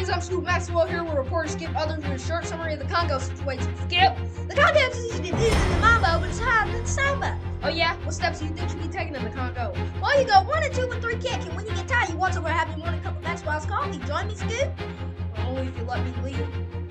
guys, I'm Scoop Maxwell here with reporter Skip Others with a short summary of the Congo situation. Skip! The Congo situation is in the mambo, but it's higher than Samba. Oh yeah? What steps do you think should be taken in the Congo? Well, you go 1 and 2 and 3 kick, and when you get tired, you watch over having 1 cup of Maxwell's coffee. Join me, Scoop? Only if you let me lead.